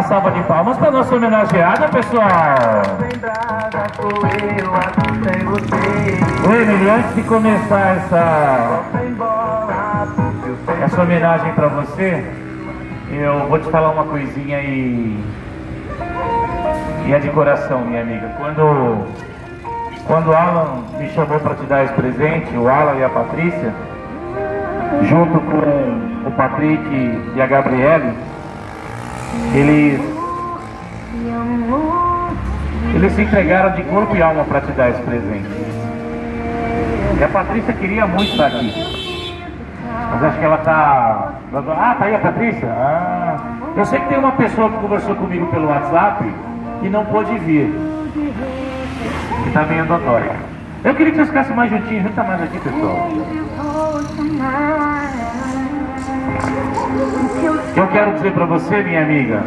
Uma salva de palmas para nossa homenageada, pessoal. Emily, antes de começar essa homenagem para você, eu vou te falar uma coisinha e é de coração, minha amiga. Quando o Alan me chamou para te dar esse presente, o Alan e a Patrícia, junto com o Patrick e a Gabriele, eles se entregaram de corpo e alma para te dar esse presente. E a Patrícia queria muito estar aqui, mas acho que ela tá... Ah, tá aí a Patrícia? Ah, eu sei que tem uma pessoa que conversou comigo pelo WhatsApp e não pôde vir, que tá meio dodói. Eu queria que vocês ficassem mais juntinhos. Junta mais aqui, pessoal. O que eu quero dizer pra você, minha amiga,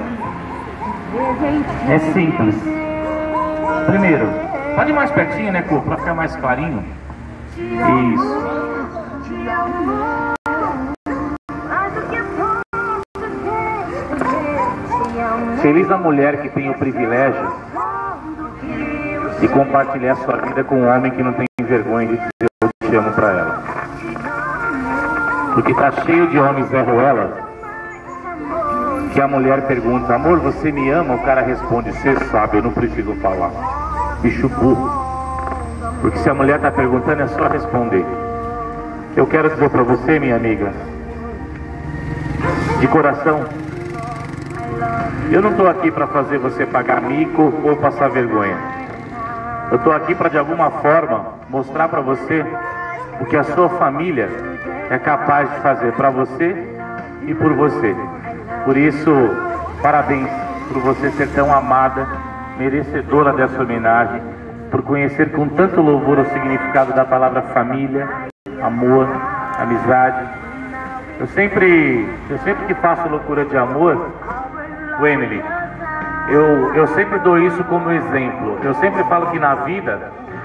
é simples. Primeiro, pode ir mais pertinho, né, Cor? Pra ficar mais clarinho. Isso. Feliz a mulher que tem o privilégio de compartilhar sua vida com um homem que não tem vergonha de dizer eu te amo pra ela. Porque tá cheio de homens Zé Ruela que a mulher pergunta: amor, você me ama? O cara responde: você sabe, eu não preciso falar. Bicho burro. Porque se a mulher tá perguntando, é só responder. Eu quero dizer pra você, minha amiga, de coração, eu não tô aqui pra fazer você pagar mico ou passar vergonha. Eu tô aqui pra, de alguma forma, mostrar pra você o que a sua família é capaz de fazer pra você e por você. Por isso, parabéns por você ser tão amada, merecedora dessa homenagem, por conhecer com tanto louvor o significado da palavra família, amor, amizade. Eu sempre que faço loucura de amor, Emily, eu sempre dou isso como exemplo. Eu sempre falo que na vida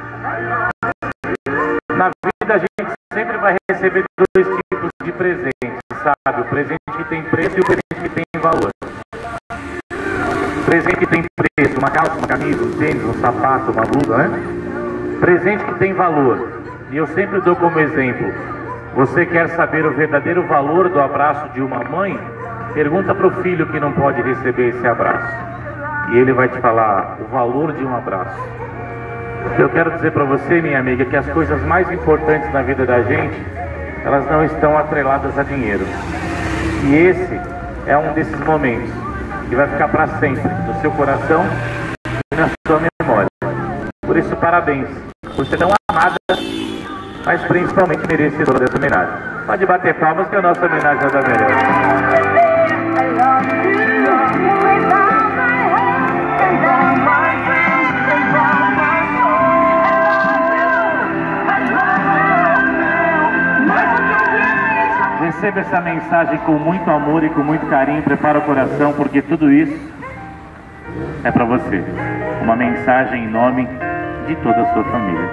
a gente sempre vai receber dois tipos de presentes, sabe? O presente que tem preço e o presente que tem valor. O presente que tem preço, uma calça, uma camisa, um tênis, um sapato, uma blusa, né? Presente que tem valor. E eu sempre dou como exemplo: você quer saber o verdadeiro valor do abraço de uma mãe? Pergunta para o filho que não pode receber esse abraço. E ele vai te falar o valor de um abraço. Eu quero dizer para você, minha amiga, que as coisas mais importantes na vida da gente, elas não estão atreladas a dinheiro. E esse é um desses momentos que vai ficar para sempre no seu coração e na sua memória. Por isso, parabéns por ser tão amada, mas principalmente merecedora dessa homenagem. Pode bater palmas que a nossa homenagem é da melhor. Receba essa mensagem com muito amor e com muito carinho. Prepara o coração, porque tudo isso é para você. Uma mensagem em nome de toda a sua família.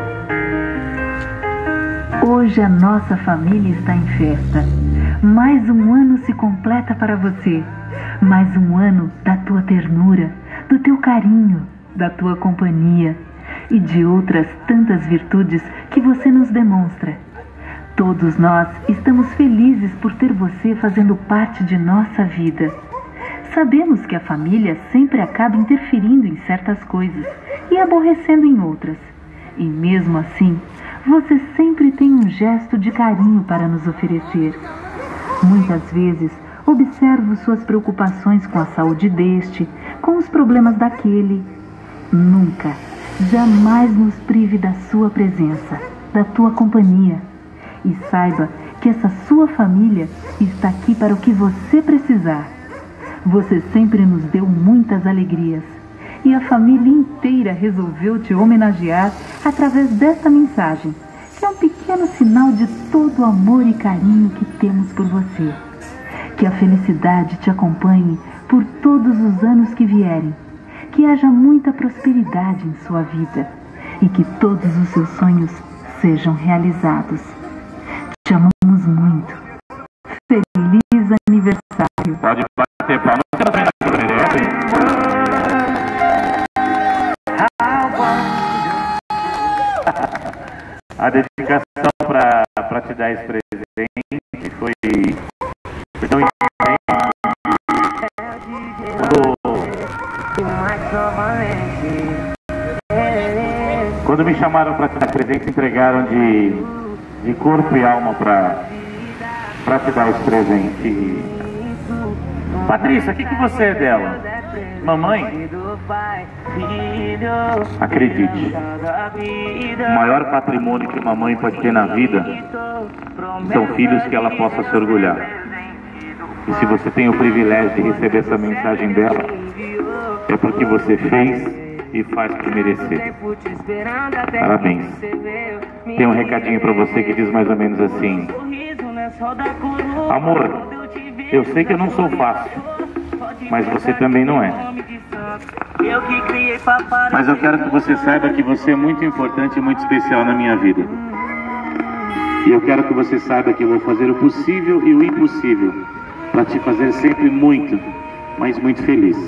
Hoje a nossa família está em festa. Mais um ano se completa para você. Mais um ano da tua ternura, do teu carinho, da tua companhia e de outras tantas virtudes que você nos demonstra. Todos nós estamos felizes por ter você fazendo parte de nossa vida. Sabemos que a família sempre acaba interferindo em certas coisas e aborrecendo em outras. E mesmo assim, você sempre tem um gesto de carinho para nos oferecer. Muitas vezes, observo suas preocupações com a saúde deste, com os problemas daquele. Nunca, jamais nos prive da sua presença, da tua companhia. E saiba que essa sua família está aqui para o que você precisar. Você sempre nos deu muitas alegrias. E a família inteira resolveu te homenagear através dessa mensagem, que é um pequeno sinal de todo o amor e carinho que temos por você. Que a felicidade te acompanhe por todos os anos que vierem. Que haja muita prosperidade em sua vida. E que todos os seus sonhos sejam realizados. Te amamos muito. Feliz aniversário. Pode bater palmas que ela vem na A dedicação para te dar esse presente foi tão intensa. Quando me chamaram para te dar presente, entregaram de corpo e alma para te dar esse presente. Patrícia, o que você é dela? Mamãe? Acredite, o maior patrimônio que uma mãe pode ter na vida são filhos que ela possa se orgulhar. E se você tem o privilégio de receber essa mensagem dela, é porque você fez e faz por merecer. Parabéns. Tem um recadinho pra você que diz mais ou menos assim: amor, eu sei que eu não sou fácil, mas você também não é. Mas eu quero que você saiba que você é muito importante e muito especial na minha vida. E eu quero que você saiba que eu vou fazer o possível e o impossível para te fazer sempre muito, mas muito feliz.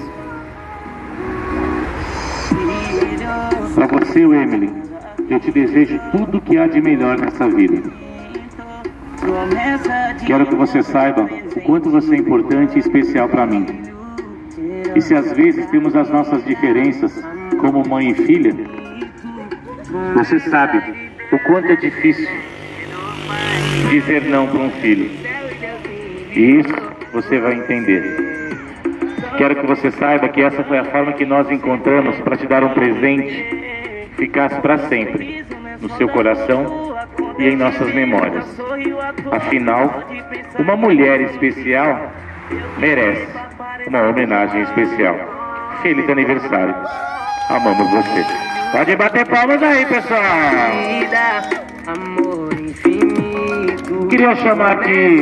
Para você, Emily, eu te desejo tudo o que há de melhor nessa vida. Quero que você saiba o quanto você é importante e especial para mim. E se às vezes temos as nossas diferenças, como mãe e filha, você sabe o quanto é difícil dizer não para um filho. E isso você vai entender. Quero que você saiba que essa foi a forma que nós encontramos para te dar um presente que ficasse para sempre no seu coração e em nossas memórias. Afinal, uma mulher especial merece uma homenagem especial. Feliz aniversário. Amamos você. Pode bater palmas aí, pessoal. Queria chamar aqui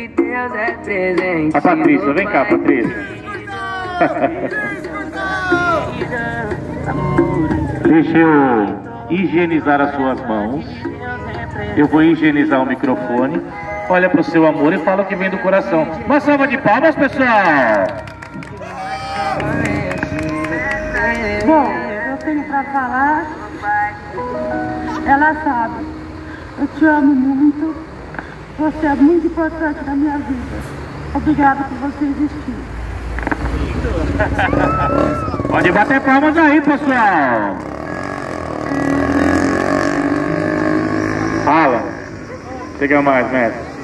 a Patrícia. Vem cá, Patrícia. Deixa eu higienizar as suas mãos. Eu vou higienizar o microfone. Olha pro seu amor e fala o que vem do coração. Uma salva de palmas, pessoal! Bom, eu tenho pra falar. Ela sabe. Eu te amo muito. Você é muito importante na minha vida. Obrigada por você existir. Pode bater palmas aí, pessoal! Fala! Chega mais, mestre.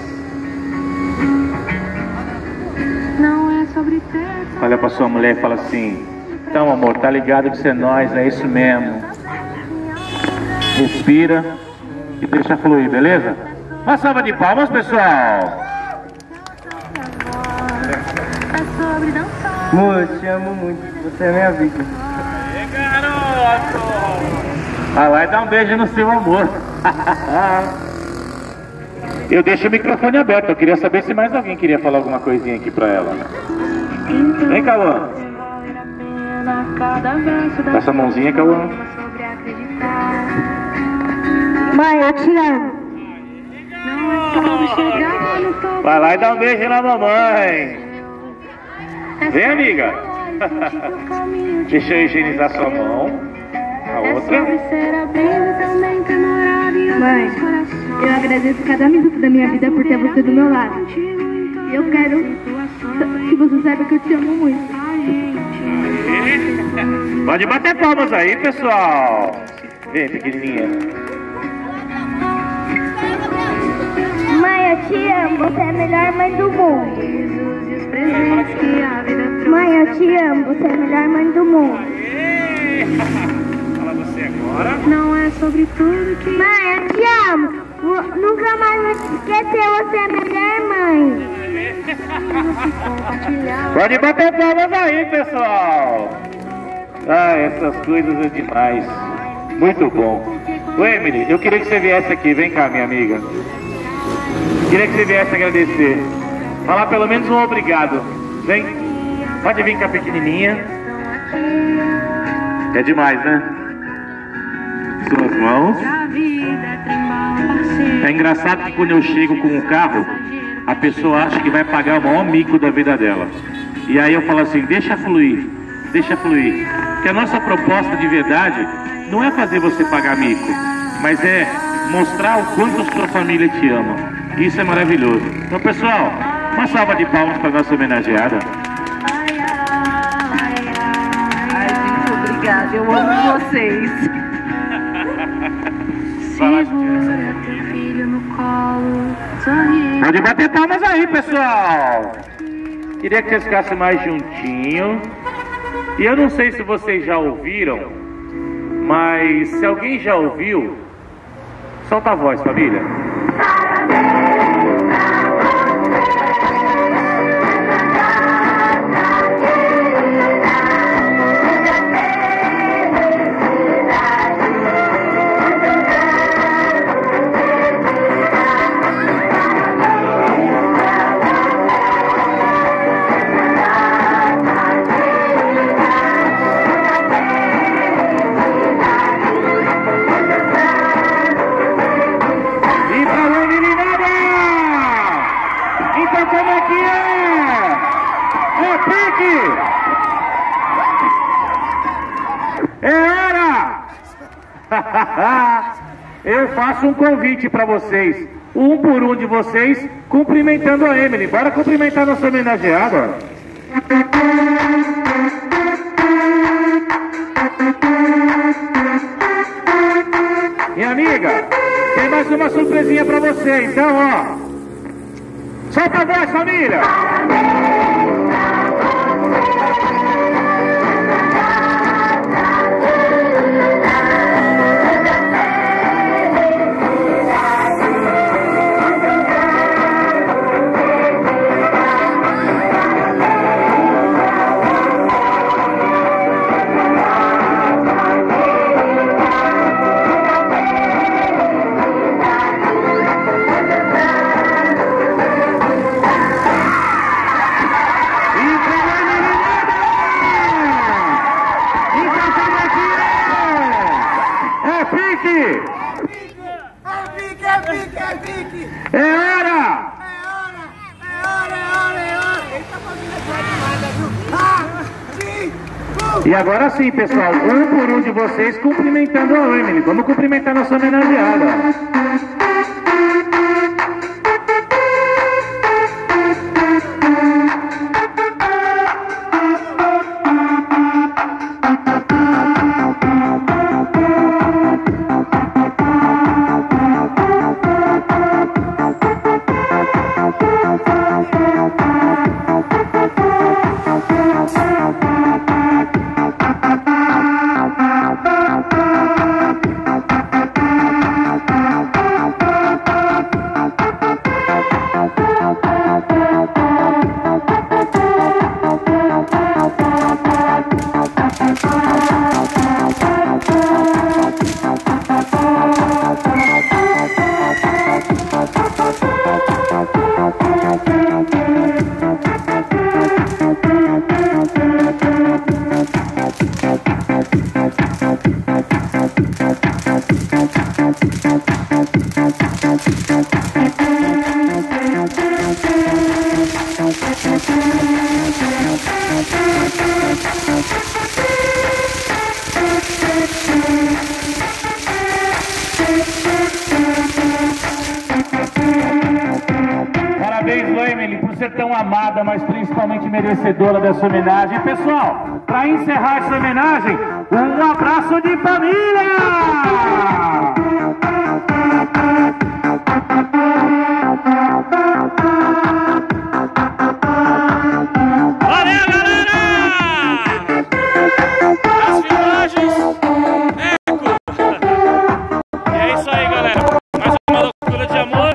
Não é sobre ter. Olha pra sua mulher e fala assim: então, amor, tá ligado que você é nós, é isso mesmo. Respira e deixa fluir, beleza? Uma salva de palmas, pessoal! É sobre dançar. Amor, eu te amo muito, você é minha vida. Aê, garoto! Vai lá e dá um beijo no seu amor. Eu deixo o microfone aberto, eu queria saber se mais alguém queria falar alguma coisinha aqui pra ela. Vem, Cauã. Dá essa mãozinha, Cauã. Mãe, eu te amo. Vai lá e dá um beijo na mamãe. Vem, amiga. Deixa eu higienizar sua mão. A outra. Mãe, eu agradeço cada minuto da minha vida por ter você do meu lado. E eu quero que você saiba que eu te amo muito. Pode bater palmas aí, pessoal. Vem, pequenininha. Mãe, eu te amo. Você é a melhor mãe do mundo. Mãe, eu te amo. Você é a melhor mãe do mundo. Fala você agora. Não é sobre tudo que... Mãe, eu te amo. Nunca mais vou te esquecer. Você é a melhor mãe. Pode bater palmas aí, pessoal. Ah, essas coisas é demais. Muito bom. Ô, Emily, eu queria que você viesse aqui. Vem cá, minha amiga. Queria que você viesse agradecer. Falar pelo menos um obrigado. Vem. Pode vir com a pequenininha. É demais, né? Suas mãos. É engraçado que quando eu chego com o carro, a pessoa acha que vai pagar o maior mico da vida dela. E aí eu falo assim, deixa fluir, deixa fluir. Porque a nossa proposta de verdade não é fazer você pagar mico, mas é mostrar o quanto sua família te ama. Isso é maravilhoso. Então, pessoal, uma salva de palmas para nossa homenageada. Ai, gente, obrigada. Eu amo vocês. Pode bater palmas aí, pessoal. Queria que vocês ficassem mais juntinho. E eu não sei se vocês já ouviram, mas se alguém já ouviu, solta a voz, família. Eu faço um convite para vocês, um por um de vocês, cumprimentando a Emily. Bora cumprimentar nossa homenageada. Minha amiga, tem mais uma surpresinha para você, então, ó. Solta a voz, família! É hora! E agora sim, pessoal, um por um de vocês cumprimentando a Emily. Vamos cumprimentar nossa homenageada. Parabéns, Emily, por ser tão amada, mas principalmente merecedora dessa homenagem. Pessoal, para encerrar essa homenagem, um abraço de família! Valeu, galera! As filmagens, eco! E é isso aí, galera. Mais uma loucura de amor.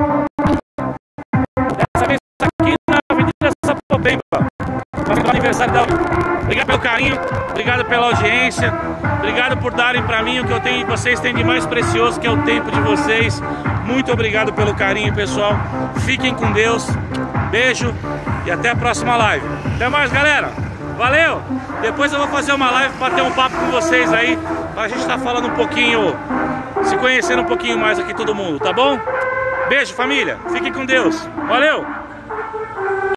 Dessa vez aqui na Avenida Sapopemba, no aniversário da... Obrigado pelo carinho, obrigado pela audiência, obrigado por darem pra mim o que eu tenho, vocês têm de mais precioso, que é o tempo de vocês. Muito obrigado pelo carinho, pessoal. Fiquem com Deus. Beijo e até a próxima live. Até mais, galera. Valeu! Depois eu vou fazer uma live para ter um papo com vocês aí, pra gente estar falando um pouquinho, se conhecendo um pouquinho mais aqui todo mundo, tá bom? Beijo, família. Fiquem com Deus. Valeu!